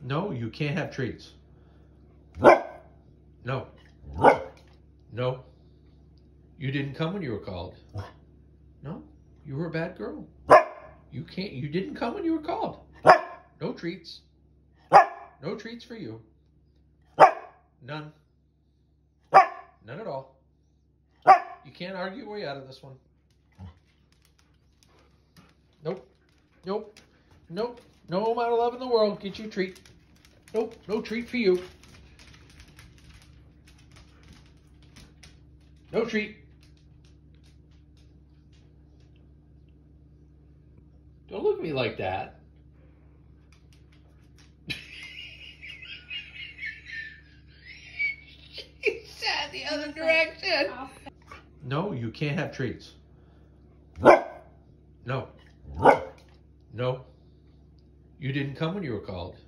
No, you can't have treats. No. No. You didn't come when you were called. No, you were a bad girl. You didn't come when you were called. No treats. No treats for you. None. None at all. You can't argue your way out of this one. Nope. Nope. Nope. No amount of love in the world gets you a treat. Nope. No treat for you. No treat. Don't look at me like that. He said the other direction. No, you can't have treats. No. No. You didn't come when you were called.